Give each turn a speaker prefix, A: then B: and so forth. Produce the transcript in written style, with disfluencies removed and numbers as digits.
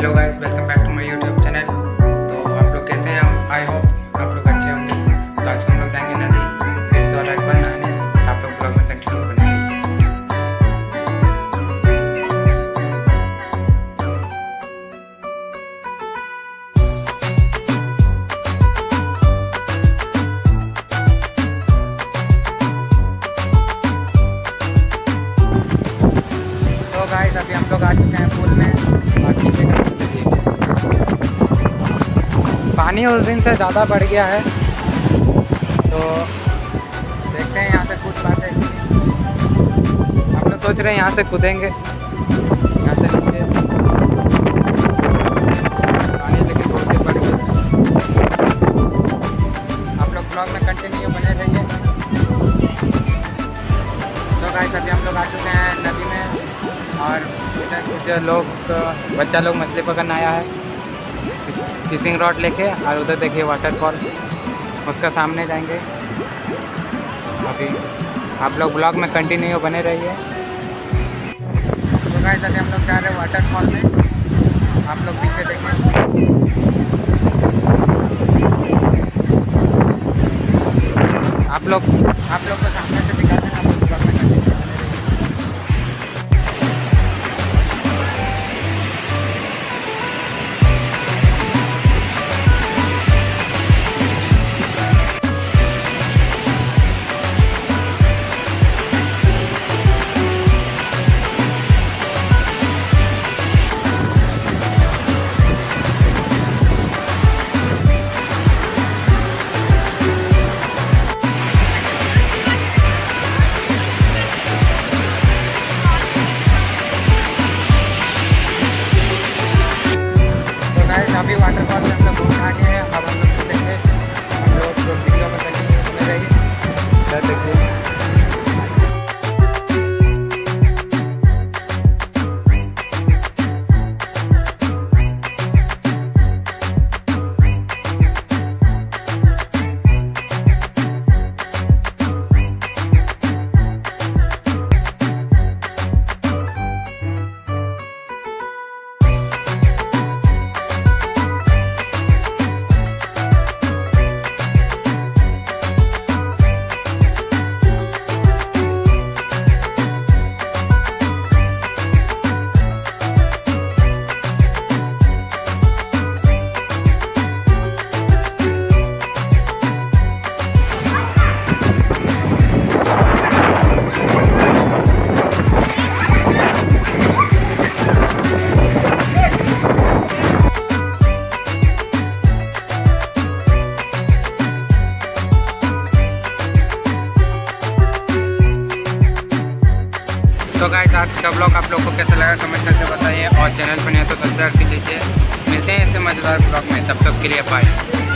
A: Hello guys, welcome back to my YouTube channel. तो आप लोग कैसे हैं? आई होप आप लोग अच्छे होंगे। तो आज हम लोग जाएंगे नदी, फिर से वाटर फॉल नहाने। तो आप लोग ब्लॉग में कंटिन्यू बने रहिए। तो गाइस अभी हम लोग आ चुके हैं पूल में। पानी उस दिन से ज़्यादा बढ़ गया है, तो देखते हैं यहाँ से कूद पाते हैं। हम लोग सोच रहे हैं यहाँ से कूदेंगे, यहाँ से नीचे पानी लेकिन बहुत ही बढ़ गया। आप लोग ब्लॉग में कंटिन्यू बने रहिए। तो गाइस अभी हम लोग आ चुके हैं नदी में, और इधर कुछ लोग बच्चा लोग मछली पकड़ने आया है फिशिंग रॉड लेके। और उधर देखिए वाटरफॉल, उसका सामने जाएंगे। अभी आप लोग ब्लॉग में कंटिन्यू बने रहिए। तो गाइस अभी हम लोग जा रहे हैं वाटरफॉल में। आप लोग पीछे देखिए, आप लोग को सामने से दिखाते हैं। आप लोग ब्लॉग में कंटिन्यू बने रहिए। अभी वाटरफॉल में हम लोग घूम आ गए हैं। अब हम लोग कूदेंगे। हम लोग वीडियो में कंटिन्यू बने रहिए। देखिए तो गाइस आज का ब्लॉग आप लोग को कैसा लगा कमेंट करके बताइए, और चैनल पर नहीं है तो सब्सक्राइब कर लीजिए। मिलते हैं इससे मज़ेदार ब्लॉग में, तब तक के लिए बाय।